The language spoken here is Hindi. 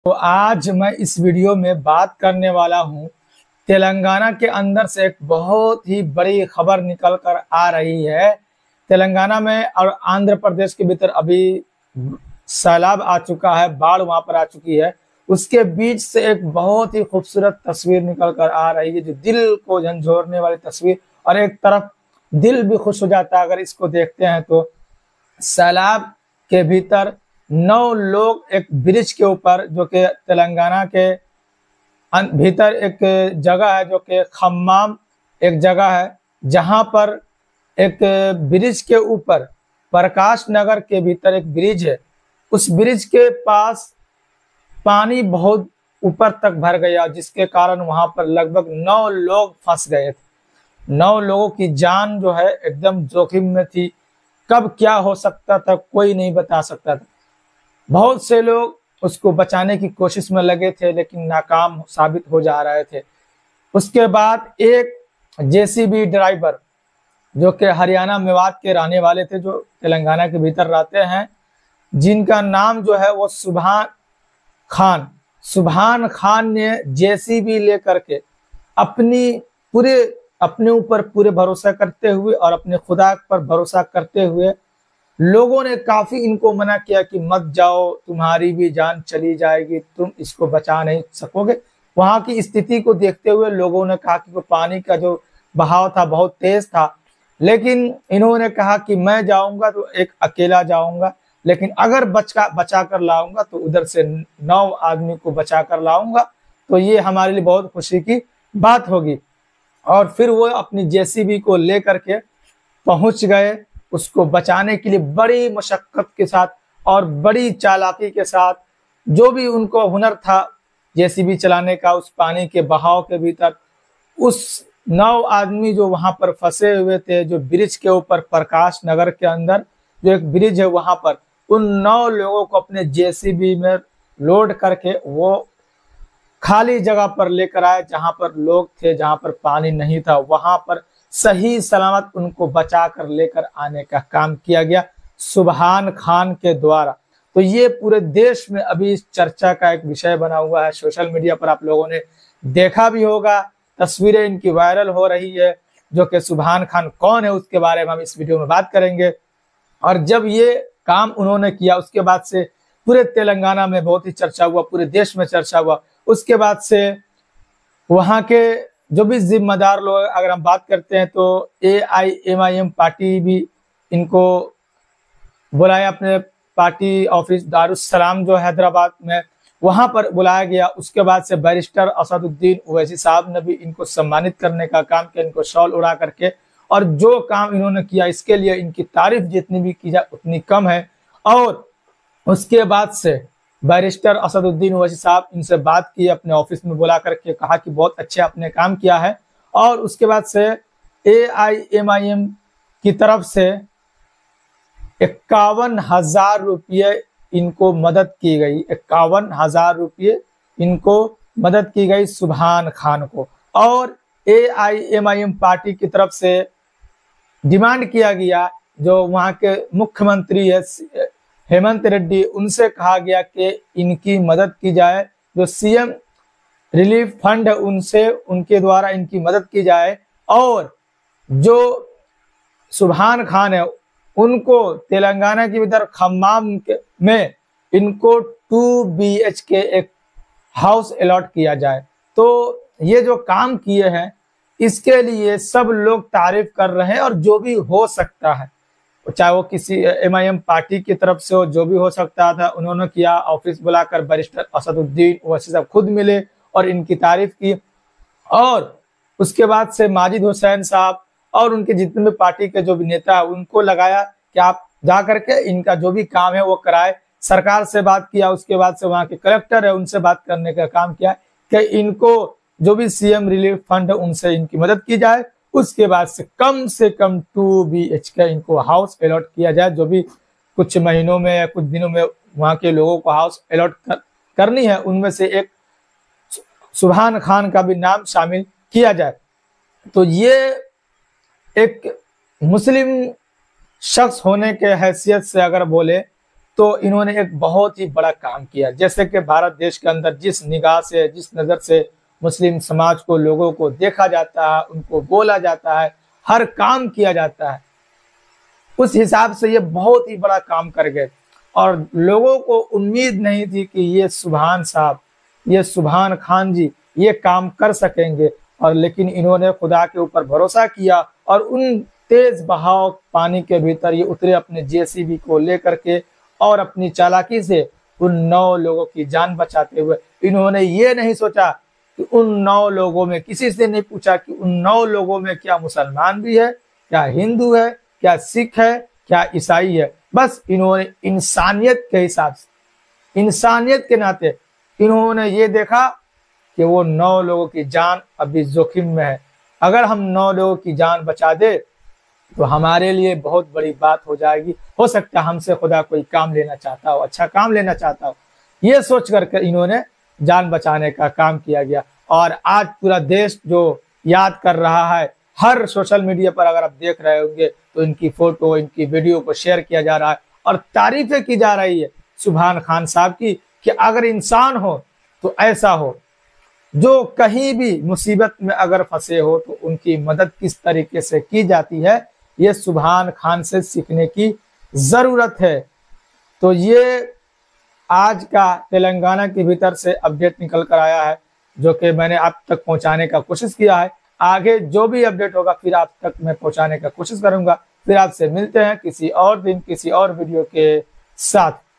तो आज मैं इस वीडियो में बात करने वाला हूं तेलंगाना के अंदर से एक बहुत ही बड़ी खबर निकल कर आ रही है। तेलंगाना में और आंध्र प्रदेश के भीतर अभी सैलाब आ चुका है, बाढ़ वहां पर आ चुकी है। उसके बीच से एक बहुत ही खूबसूरत तस्वीर निकल कर आ रही है, जो दिल को झंझोड़ने वाली तस्वीर, और एक तरफ दिल भी खुश हो जाता है अगर इसको देखते हैं तो। सैलाब के भीतर 9 लोग एक ब्रिज के ऊपर, जो कि तेलंगाना के भीतर एक जगह है, जो कि खम्माम एक जगह है, जहां पर एक ब्रिज के ऊपर प्रकाश नगर के भीतर एक ब्रिज है। उस ब्रिज के पास पानी बहुत ऊपर तक भर गया, जिसके कारण वहां पर लगभग 9 लोग फंस गए थे। 9 लोगों की जान जो है एकदम जोखिम में थी। कब क्या हो सकता था कोई नहीं बता सकता था। बहुत से लोग उसको बचाने की कोशिश में लगे थे, लेकिन नाकाम साबित हो जा रहे थे। उसके बाद एक जेसीबी ड्राइवर, जो कि हरियाणा मेवात के रहने वाले थे, जो तेलंगाना के भीतर रहते हैं, जिनका नाम जो है वो सुभान खान ने जेसीबी लेकर के अपने ऊपर पूरे भरोसा करते हुए और अपने खुदा पर भरोसा करते हुए, लोगों ने काफी इनको मना किया कि मत जाओ, तुम्हारी भी जान चली जाएगी, तुम इसको बचा नहीं सकोगे। वहां की स्थिति को देखते हुए लोगों ने कहा कि वो पानी का जो बहाव था बहुत तेज था, लेकिन इन्होंने कहा कि मैं जाऊंगा तो एक अकेला जाऊंगा, लेकिन अगर बचा कर लाऊंगा तो उधर से 9 आदमी को बचा कर लाऊंगा, तो ये हमारे लिए बहुत खुशी की बात होगी। और फिर वो अपनी जेसीबी को लेकर के पहुंच गए उसको बचाने के लिए, बड़ी मशक्कत के साथ और बड़ी चालाकी के साथ। जो भी उनको हुनर था जेसीबी चलाने का, उस पानी के बहाव के भीतर, उस 9 आदमी जो वहां पर फंसे हुए थे, जो ब्रिज के ऊपर प्रकाश नगर के अंदर जो एक ब्रिज है वहां पर, उन 9 लोगों को अपने जेसीबी में लोड करके वो खाली जगह पर लेकर आए, जहां पर लोग थे, जहां पर पानी नहीं था, वहां पर सही सलामत उनको बचा कर लेकर आने का काम किया गया सुभान खान के द्वारा। तो ये पूरे देश में अभी इस चर्चा का एक विषय बना हुआ है। सोशल मीडिया पर आप लोगों ने देखा भी होगा, तस्वीरें इनकी वायरल हो रही है। जो कि सुभान खान कौन है उसके बारे में हम इस वीडियो में बात करेंगे। और जब ये काम उन्होंने किया, उसके बाद से पूरे तेलंगाना में बहुत ही चर्चा हुआ, पूरे देश में चर्चा हुआ। उसके बाद से वहां के जो भी जिम्मेदार लोग, अगर हम बात करते हैं तो AIMIM पार्टी भी इनको बुलाया अपने पार्टी ऑफिस दारुस्सलाम जो हैदराबाद में, वहां पर बुलाया गया। उसके बाद से बैरिस्टर असदुद्दीन ओवैसी साहब ने भी इनको सम्मानित करने का काम किया, इनको शॉल उड़ा करके। और जो काम इन्होंने किया, इसके लिए इनकी तारीफ जितनी भी की जाए उतनी कम है। और उसके बाद से बैरिस्टर असदुद्दीन ओवैसी साहब इनसे बात की, अपने ऑफिस में बुला करके कहा कि बहुत अच्छे आपने काम किया है। और उसके बाद से AIMIM की तरफ से 51,000 रुपये इनको मदद की गई। 51,000 रुपये इनको मदद की गई सुभान खान को। और AIMIM पार्टी की तरफ से डिमांड किया गया, जो वहां के मुख्यमंत्री है हेमंत रेड्डी, उनसे कहा गया कि इनकी मदद की जाए। जो CM रिलीफ फंड है उनसे, उनके द्वारा इनकी मदद की जाए। और जो सुभान खान है उनको तेलंगाना के भीतर खम्माम में इनको 2 BHK एक हाउस अलॉट किया जाए। तो ये जो काम किए हैं इसके लिए सब लोग तारीफ कर रहे हैं। और जो भी हो सकता है, चाहे वो किसी MIM पार्टी की तरफ से हो, जो भी हो सकता था उन्होंने किया। ऑफिस बुलाकर बैरिस्टर असदुद्दीन ओवैसी साहब खुद मिले और इनकी तारीफ की। और उसके बाद से माजिद हुसैन साहब और उनके जितने भी पार्टी के जो भी नेता है उनको लगाया कि आप जा करके इनका जो भी काम है वो कराए। सरकार से बात किया, उसके बाद से वहां के कलेक्टर है उनसे बात करने का काम किया कि इनको जो भी CM रिलीफ फंड है उनसे इनकी मदद की जाए। उसके बाद से कम 2 BHK इनको हाउस अलॉट किया जाए। जो भी कुछ महीनों में या कुछ दिनों में वहां के लोगों को हाउस अलॉट करनी है, उनमें से एक सुभान खान का भी नाम शामिल किया जाए। तो ये एक मुस्लिम शख्स होने के हैसियत से अगर बोले तो इन्होंने एक बहुत ही बड़ा काम किया। जैसे कि भारत देश के अंदर जिस निगाह से, जिस नज़र से मुस्लिम समाज को, लोगों को देखा जाता है, उनको बोला जाता है, हर काम किया जाता है, उस हिसाब से ये बहुत ही बड़ा काम कर गए। और लोगों को उम्मीद नहीं थी कि ये सुभान साहब, ये सुभान खान जी ये काम कर सकेंगे, और लेकिन इन्होंने खुदा के ऊपर भरोसा किया और उन तेज बहाव पानी के भीतर ये उतरे अपने जेसीबी को लेकर के, और अपनी चालाकी से उन 9 लोगों की जान बचाते हुए इन्होंने ये नहीं सोचा कि उन 9 लोगों में, किसी से नहीं पूछा कि उन 9 लोगों में क्या मुसलमान भी है, क्या हिंदू है, क्या सिख है, क्या ईसाई है। बस इन्होंने इंसानियत के हिसाब से, इंसानियत के नाते इन्होंने ये देखा कि वो 9 लोगों की जान अभी जोखिम में है। अगर हम 9 लोगों की जान बचा दे तो हमारे लिए बहुत बड़ी बात हो जाएगी। हो सकता है हमसे खुदा कोई काम लेना चाहता हो, अच्छा काम लेना चाहता हो। ये सोच करके इन्होंने जान बचाने का काम किया गया। और आज पूरा देश जो याद कर रहा है, हर सोशल मीडिया पर अगर आप देख रहे होंगे तो इनकी फोटो, इनकी वीडियो को शेयर किया जा रहा है और तारीफें की जा रही है सुभान खान साहब की, कि अगर इंसान हो तो ऐसा हो, जो कहीं भी मुसीबत में अगर फंसे हो तो उनकी मदद किस तरीके से की जाती है, ये सुभान खान से सीखने की जरूरत है। तो ये आज का तेलंगाना के भीतर से अपडेट निकल कर आया है, जो कि मैंने आप तक पहुंचाने का कोशिश किया है। आगे जो भी अपडेट होगा फिर आप तक मैं पहुंचाने का कोशिश करूंगा। फिर आपसे मिलते हैं किसी और दिन, किसी और वीडियो के साथ।